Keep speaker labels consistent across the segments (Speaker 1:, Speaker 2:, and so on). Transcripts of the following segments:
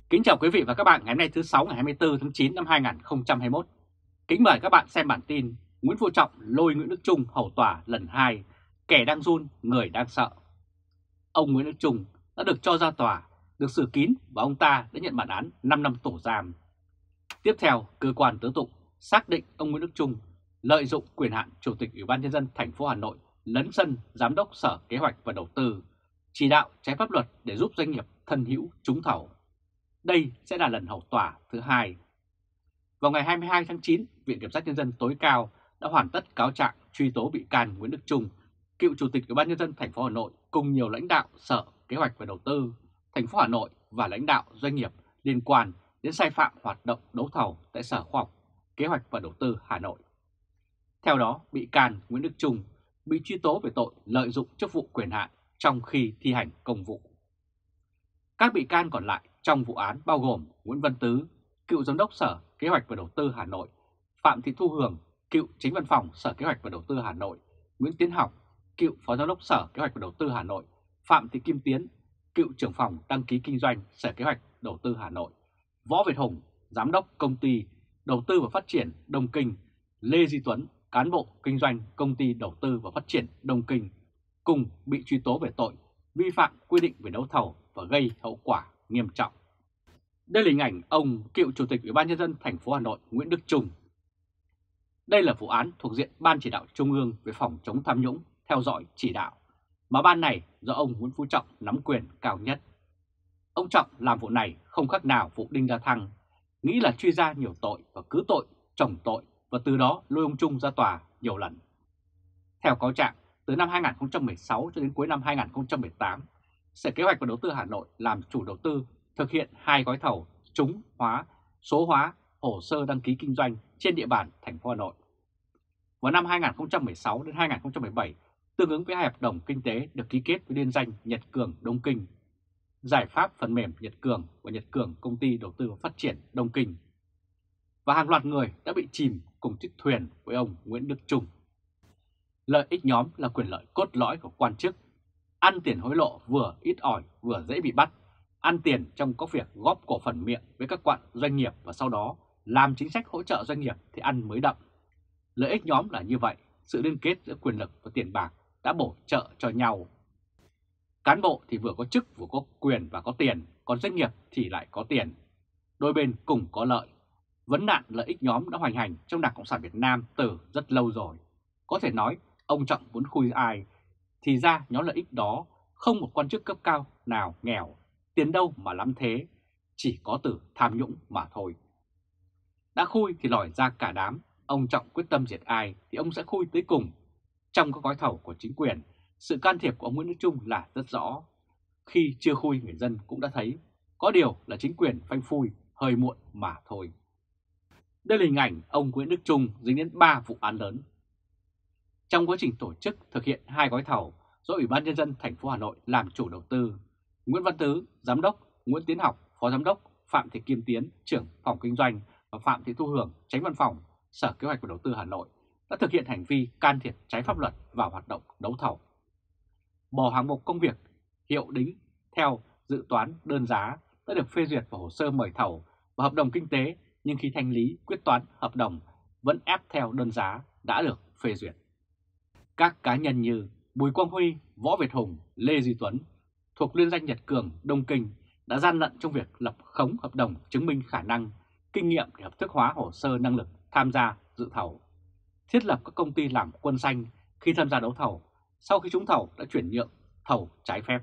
Speaker 1: Kính chào quý vị và các bạn ngày hôm nay thứ 6 ngày 24 tháng 9 năm 2021. Kính mời các bạn xem bản tin Nguyễn Phú Trọng lôi Nguyễn Đức Chung hầu tòa lần 2, kẻ đang run, người đang sợ. Ông Nguyễn Đức Chung đã được cho ra tòa, được xử kín và ông ta đã nhận bản án 5 năm tù giam. Tiếp theo, cơ quan tố tụng xác định ông Nguyễn Đức Chung lợi dụng quyền hạn Chủ tịch Ủy ban Nhân dân thành phố Hà Nội lấn sân Giám đốc Sở Kế hoạch và Đầu tư, chỉ đạo trái pháp luật để giúp doanh nghiệp thân hữu trúng thầu. Đây sẽ là lần hầu tòa thứ hai. Vào ngày 22 tháng 9, Viện Kiểm sát Nhân dân tối cao đã hoàn tất cáo trạng truy tố bị can Nguyễn Đức Chung, cựu Chủ tịch Ủy ban Nhân dân thành phố Hà Nội cùng nhiều lãnh đạo Sở Kế hoạch và Đầu tư thành phố Hà Nội và lãnh đạo doanh nghiệp liên quan đến sai phạm hoạt động đấu thầu tại Sở Khoa học Kế hoạch và Đầu tư Hà Nội. Theo đó, bị can Nguyễn Đức Chung bị truy tố về tội lợi dụng chức vụ quyền hạn trong khi thi hành công vụ. Các bị can còn lại trong vụ án bao gồm Nguyễn Văn Tứ, cựu Giám đốc Sở Kế hoạch và Đầu tư Hà Nội, Phạm Thị Thu Hường, cựu Chánh Văn phòng Sở Kế hoạch và Đầu tư Hà Nội, Nguyễn Tiến Học, cựu Phó Giám đốc Sở Kế hoạch và Đầu tư Hà Nội, Phạm Thị Kim Tiến, cựu trưởng phòng đăng ký kinh doanh Sở Kế hoạch Đầu tư Hà Nội, Võ Việt Hùng, Giám đốc Công ty Đầu tư và Phát triển Đông Kinh, Lê Duy Tuấn, cán bộ kinh doanh Công ty Đầu tư và Phát triển Đông Kinh, cùng bị truy tố về tội vi phạm quy định về đấu thầu và gây hậu quả nghiêm trọng. Đây là hình ảnh ông cựu Chủ tịch Ủy ban Nhân dân thành phố Hà Nội Nguyễn Đức Chung. Đây là vụ án thuộc diện Ban Chỉ đạo Trung ương về phòng chống tham nhũng, theo dõi chỉ đạo, mà ban này do ông Nguyễn Phú Trọng nắm quyền cao nhất. Ông Trọng làm vụ này không khác nào vụ Đinh La Thăng, nghĩ là truy ra nhiều tội và cứ tội chồng tội và từ đó lôi ông Chung ra tòa nhiều lần. Theo cáo trạng, từ năm 2016 cho đến cuối năm 2018, Sở Kế hoạch và Đầu tư Hà Nội làm chủ đầu tư thực hiện 2 gói thầu trúng hóa, số hóa hồ sơ đăng ký kinh doanh trên địa bàn thành phố Hà Nội. Vào năm 2016 đến 2017, tương ứng với 2 hợp đồng kinh tế được ký kết với liên danh Nhật Cường Đông Kinh, giải pháp phần mềm Nhật Cường và Nhật Cường Công ty Đầu tư và Phát triển Đông Kinh. Và hàng loạt người đã bị chìm cùng chiếc thuyền với ông Nguyễn Đức Chung. Lợi ích nhóm là quyền lợi cốt lõi của quan chức. Ăn tiền hối lộ vừa ít ỏi vừa dễ bị bắt. Ăn tiền trong có việc góp cổ phần miệng với các quặng doanh nghiệp và sau đó làm chính sách hỗ trợ doanh nghiệp thì ăn mới đậm. Lợi ích nhóm là như vậy, sự liên kết giữa quyền lực và tiền bạc đã bổ trợ cho nhau. Cán bộ thì vừa có chức vừa có quyền và có tiền, còn doanh nghiệp thì lại có tiền. Đôi bên cùng có lợi. Vấn nạn lợi ích nhóm đã hoành hành trong Đảng Cộng sản Việt Nam từ rất lâu rồi. Có thể nói ông Trọng muốn khui ai thì ra nhóm lợi ích đó không một quan chức cấp cao nào nghèo, tiền đâu mà lắm thế, chỉ có từ tham nhũng mà thôi. Đã khui thì lòi ra cả đám, ông Trọng quyết tâm diệt ai thì ông sẽ khui tới cùng. Trong các gói thầu của chính quyền, sự can thiệp của ông Nguyễn Đức Chung là rất rõ. Khi chưa khui người dân cũng đã thấy, có điều là chính quyền phanh phui hơi muộn mà thôi. Đây là hình ảnh ông Nguyễn Đức Chung dính đến 3 vụ án lớn. Trong quá trình tổ chức thực hiện 2 gói thầu do Ủy ban Nhân dân thành phố Hà Nội làm chủ đầu tư, Nguyễn Văn Tứ, Giám đốc, Nguyễn Tiến Học, Phó Giám đốc, Phạm Thị Kim Tiến, trưởng phòng kinh doanh và Phạm Thị Thu Hường, Chánh Văn phòng Sở Kế hoạch và Đầu tư Hà Nội đã thực hiện hành vi can thiệp trái pháp luật vào hoạt động đấu thầu. Bỏ hạng mục công việc hiệu đính theo dự toán đơn giá đã được phê duyệt vào hồ sơ mời thầu và hợp đồng kinh tế, nhưng khi thanh lý quyết toán hợp đồng vẫn ép theo đơn giá đã được phê duyệt. Các cá nhân như Bùi Quang Huy, Võ Việt Hùng, Lê Duy Tuấn thuộc liên danh Nhật Cường Đông Kinh đã gian lận trong việc lập khống hợp đồng chứng minh khả năng, kinh nghiệm để hợp thức hóa hồ sơ năng lực tham gia dự thầu, thiết lập các công ty làm quân xanh khi tham gia đấu thầu, sau khi trúng thầu đã chuyển nhượng thầu trái phép.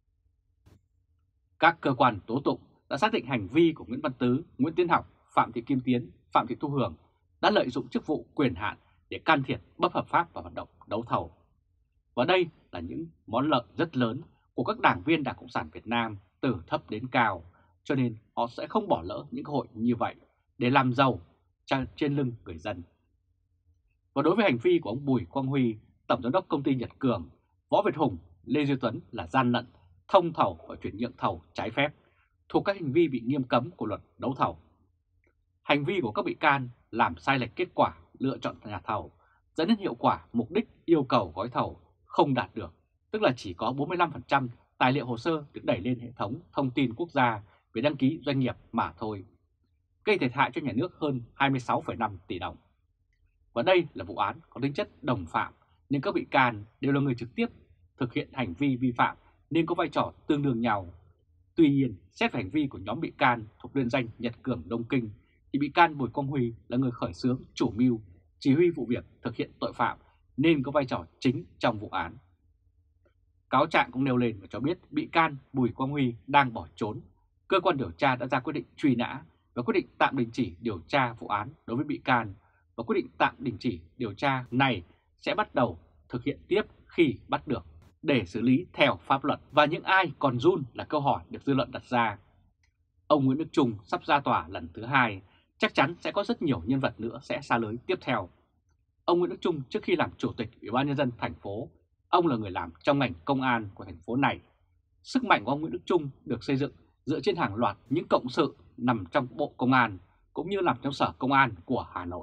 Speaker 1: Các cơ quan tố tụng đã xác định hành vi của Nguyễn Văn Tứ, Nguyễn Tiến Học, Phạm Thị Kim Tiến, Phạm Thị Thu Hường đã lợi dụng chức vụ quyền hạn để can thiệp bất hợp pháp vào hoạt động đấu thầu. Và đây là những món lợi rất lớn của các đảng viên Đảng Cộng sản Việt Nam từ thấp đến cao, cho nên họ sẽ không bỏ lỡ những cơ hội như vậy để làm giàu trên lưng người dân. Và đối với hành vi của ông Bùi Quang Huy, Tổng Giám đốc Công ty Nhật Cường, Võ Việt Hùng, Lê Duy Tuấn là gian lận, thông thầu và chuyển nhượng thầu trái phép, thuộc các hành vi bị nghiêm cấm của luật đấu thầu. Hành vi của các bị can làm sai lệch kết quả lựa chọn nhà thầu, dẫn đến hiệu quả mục đích yêu cầu gói thầu không đạt được, tức là chỉ có 45% tài liệu hồ sơ được đẩy lên hệ thống thông tin quốc gia về đăng ký doanh nghiệp mà thôi, gây thiệt hại cho nhà nước hơn 26,5 tỷ đồng. Và đây là vụ án có tính chất đồng phạm nên các bị can đều là người trực tiếp thực hiện hành vi vi phạm nên có vai trò tương đương nhau. Tuy nhiên, xét về hành vi của nhóm bị can thuộc liên danh Nhật Cường Đông Kinh thì bị can Bùi Quang Huy là người khởi xướng, chủ mưu, chỉ huy vụ việc thực hiện tội phạm nên có vai trò chính trong vụ án. Cáo trạng cũng nêu lên và cho biết bị can Bùi Quang Huy đang bỏ trốn. Cơ quan điều tra đã ra quyết định truy nã và quyết định tạm đình chỉ điều tra vụ án đối với bị can, và quyết định tạm đình chỉ điều tra này sẽ bắt đầu thực hiện tiếp khi bắt được để xử lý theo pháp luật. Và những ai còn run là câu hỏi được dư luận đặt ra. Ông Nguyễn Đức Chung sắp ra tòa lần thứ 2, chắc chắn sẽ có rất nhiều nhân vật nữa sẽ xa lưới tiếp theo. Ông Nguyễn Đức Chung trước khi làm chủ tịch Ủy ban nhân dân thành phố, ông là người làm trong ngành công an của thành phố này. Sức mạnh của ông Nguyễn Đức Chung được xây dựng dựa trên hàng loạt những cộng sự nằm trong Bộ Công an cũng như nằm trong Sở Công an của Hà Nội.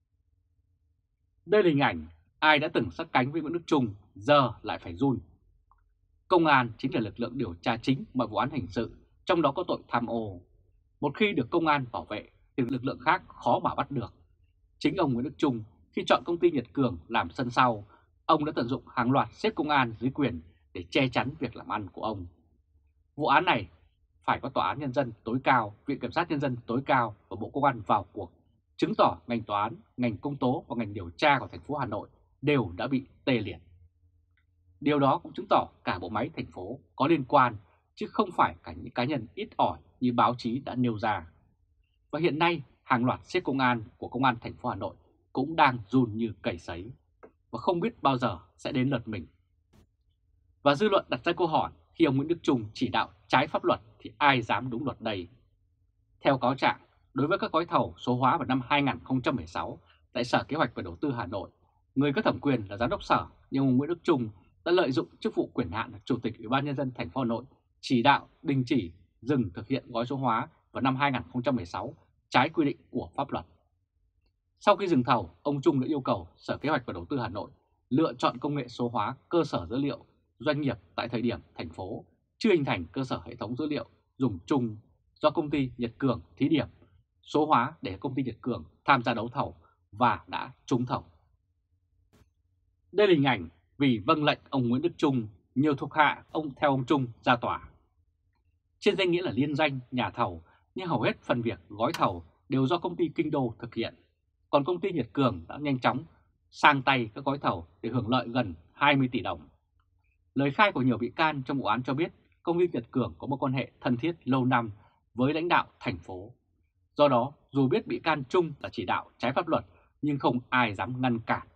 Speaker 1: Đây là hình ảnh ai đã từng sát cánh với Nguyễn Đức Chung giờ lại phải run. Công an chính là lực lượng điều tra chính mọi vụ án hình sự, trong đó có tội tham ô. Một khi được công an bảo vệ thì lực lượng khác khó mà bắt được. Chính ông Nguyễn Đức Chung khi chọn công ty Nhật Cường làm sân sau, ông đã tận dụng hàng loạt xếp công an dưới quyền để che chắn việc làm ăn của ông. Vụ án này phải có Tòa án Nhân dân tối cao, Viện Kiểm sát Nhân dân tối cao và Bộ Công an vào cuộc, chứng tỏ ngành tòa án, ngành công tố và ngành điều tra của thành phố Hà Nội đều đã bị tê liệt. Điều đó cũng chứng tỏ cả bộ máy thành phố có liên quan, chứ không phải cả những cá nhân ít ỏi như báo chí đã nêu ra. Và hiện nay, hàng loạt xếp công an của Công an thành phố Hà Nội cũng đang run như cầy sấy và không biết bao giờ sẽ đến lượt mình. Và dư luận đặt ra câu hỏi, khi ông Nguyễn Đức Chung chỉ đạo trái pháp luật thì ai dám đúng luật đây? Theo cáo trạng, đối với các gói thầu số hóa vào năm 2016 tại Sở Kế hoạch và Đầu tư Hà Nội, người có thẩm quyền là giám đốc sở, nhưng ông Nguyễn Đức Chung đã lợi dụng chức vụ quyền hạn là Chủ tịch Ủy ban nhân dân thành phố Hà Nội chỉ đạo đình chỉ dừng thực hiện gói số hóa vào năm 2016 trái quy định của pháp luật. Sau khi dừng thầu, ông Chung đã yêu cầu Sở Kế hoạch và Đầu tư Hà Nội lựa chọn công nghệ số hóa cơ sở dữ liệu doanh nghiệp tại thời điểm thành phố chưa hình thành cơ sở hệ thống dữ liệu dùng chung do công ty Nhật Cường thí điểm số hóa để công ty Nhật Cường tham gia đấu thầu và đã trúng thầu. Đây là hình ảnh vì vâng lệnh ông Nguyễn Đức Chung, nhiều thuộc hạ ông theo ông Chung ra tòa. Trên danh nghĩa là liên danh nhà thầu, nhưng hầu hết phần việc gói thầu đều do công ty Kinh Đô thực hiện, còn công ty Nhật Cường đã nhanh chóng sang tay các gói thầu để hưởng lợi gần 20 tỷ đồng. Lời khai của nhiều bị can trong vụ án cho biết công ty Nhật Cường có một quan hệ thân thiết lâu năm với lãnh đạo thành phố. Do đó, dù biết bị can Chung là chỉ đạo trái pháp luật nhưng không ai dám ngăn cản.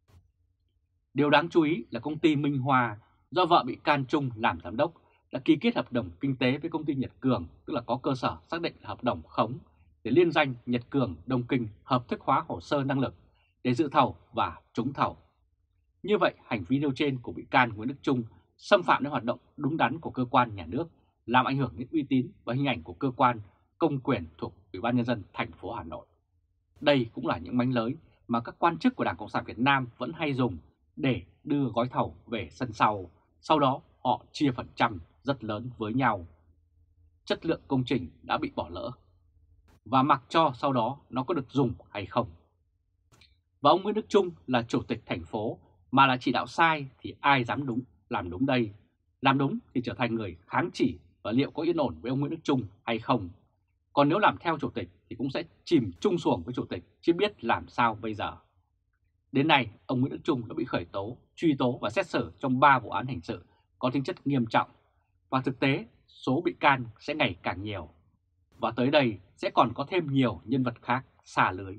Speaker 1: Điều đáng chú ý là công ty Minh Hoa do vợ bị can Chung làm giám đốc đã ký kết hợp đồng kinh tế với công ty Nhật Cường, tức là có cơ sở xác định hợp đồng khống để liên danh Nhật Cường Đông Kinh hợp thức hóa hồ sơ năng lực để dự thầu và trúng thầu. Như vậy, hành vi nêu trên của bị can Nguyễn Đức Chung xâm phạm đến hoạt động đúng đắn của cơ quan nhà nước, làm ảnh hưởng đến uy tín và hình ảnh của cơ quan công quyền thuộc Ủy ban nhân dân thành phố Hà Nội. Đây cũng là những mánh lới mà các quan chức của Đảng Cộng sản Việt Nam vẫn hay dùng để đưa gói thầu về sân sau đó họ chia phần trăm rất lớn với nhau. Chất lượng công trình đã bị bỏ lỡ và mặc cho sau đó nó có được dùng hay không. Và ông Nguyễn Đức Chung là chủ tịch thành phố mà là chỉ đạo sai thì ai dám làm đúng đây? Làm đúng thì trở thành người kháng chỉ, và liệu có yên ổn với ông Nguyễn Đức Chung hay không? Còn nếu làm theo chủ tịch thì cũng sẽ chìm chung xuồng với chủ tịch, chứ biết làm sao bây giờ. Đến nay, ông Nguyễn Đức Chung đã bị khởi tố, truy tố và xét xử trong 3 vụ án hình sự có tính chất nghiêm trọng. Và thực tế, số bị can sẽ ngày càng nhiều. Và tới đây sẽ còn có thêm nhiều nhân vật khác xả lưới.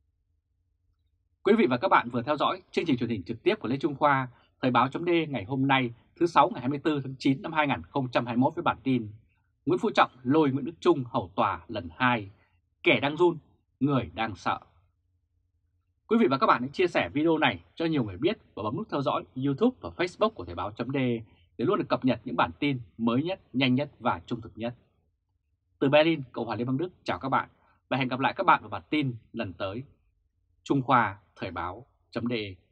Speaker 1: Quý vị và các bạn vừa theo dõi chương trình truyền hình trực tiếp của Lê Trung Khoa, Thời báo.d ngày hôm nay thứ 6 ngày 24 tháng 9 năm 2021 với bản tin Nguyễn Phú Trọng lôi Nguyễn Đức Chung hầu tòa lần 2, kẻ đang run, người đang sợ. Quý vị và các bạn hãy chia sẻ video này cho nhiều người biết và bấm nút theo dõi YouTube và Facebook của Thời báo.d để luôn được cập nhật những bản tin mới nhất, nhanh nhất và trung thực nhất. Từ Berlin, Cộng hòa Liên bang Đức chào các bạn và hẹn gặp lại các bạn vào bản tin lần tới. Trung Khoa, Thời báo.d